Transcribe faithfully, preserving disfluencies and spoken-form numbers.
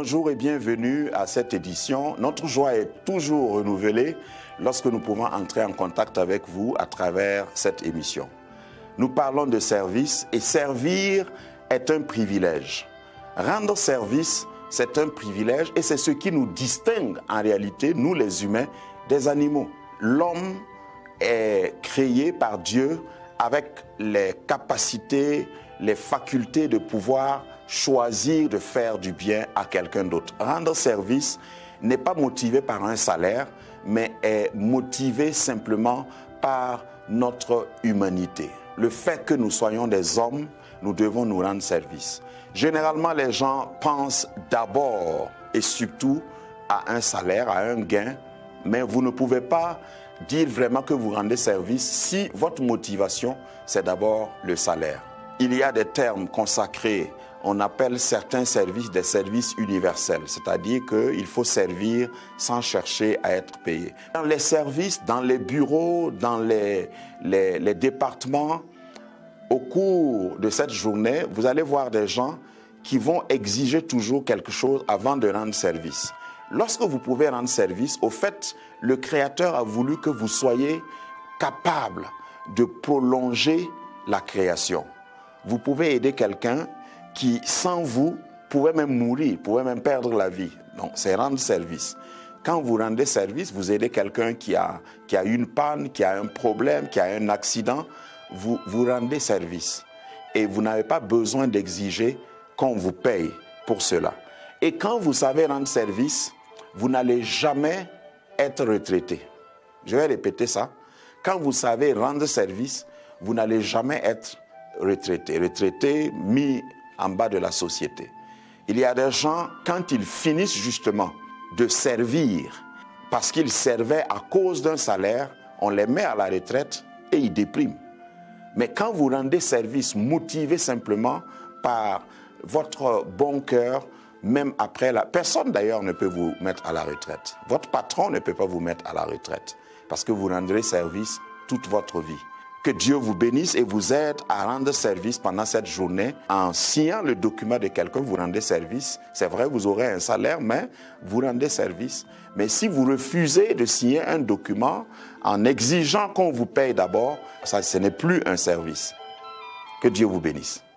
Bonjour et bienvenue à cette édition. Notre joie est toujours renouvelée lorsque nous pouvons entrer en contact avec vous à travers cette émission. Nous parlons de service et servir est un privilège. Rendre service, c'est un privilège et c'est ce qui nous distingue en réalité, nous les humains, des animaux. L'homme est créé par Dieu avec les capacités, les facultés de pouvoir choisir de faire du bien à quelqu'un d'autre. Rendre service n'est pas motivé par un salaire, mais est motivé simplement par notre humanité. Le fait que nous soyons des hommes, nous devons nous rendre service. Généralement, les gens pensent d'abord et surtout à un salaire, à un gain, mais vous ne pouvez pas dire vraiment que vous rendez service si votre motivation, c'est d'abord le salaire. Il y a des termes consacrés. On appelle certains services des services universels, c'est-à-dire qu'il faut servir sans chercher à être payé. Dans les services, dans les bureaux, dans les, les, les départements, au cours de cette journée, vous allez voir des gens qui vont exiger toujours quelque chose avant de rendre service. Lorsque vous pouvez rendre service, au fait, le Créateur a voulu que vous soyez capable de prolonger la création. Vous pouvez aider quelqu'un qui, sans vous, pouvait même mourir, pouvait même perdre la vie. Donc, c'est rendre service. Quand vous rendez service, vous aidez quelqu'un qui a, qui a une panne, qui a un problème, qui a un accident, vous, vous rendez service. Et vous n'avez pas besoin d'exiger qu'on vous paye pour cela. Et quand vous savez rendre service, vous n'allez jamais être retraité. Je vais répéter ça. Quand vous savez rendre service, vous n'allez jamais être retraité. Retraité, mis en bas de la société. Il y a des gens, quand ils finissent justement de servir, parce qu'ils servaient à cause d'un salaire, on les met à la retraite et ils dépriment. Mais quand vous rendez service motivé simplement par votre bon cœur, même après la... Personne d'ailleurs ne peut vous mettre à la retraite. Votre patron ne peut pas vous mettre à la retraite parce que vous rendrez service toute votre vie. Que Dieu vous bénisse et vous aide à rendre service pendant cette journée. En signant le document de quelqu'un, vous rendez service. C'est vrai, vous aurez un salaire, mais vous rendez service. Mais si vous refusez de signer un document en exigeant qu'on vous paye d'abord, ça, ce n'est plus un service. Que Dieu vous bénisse.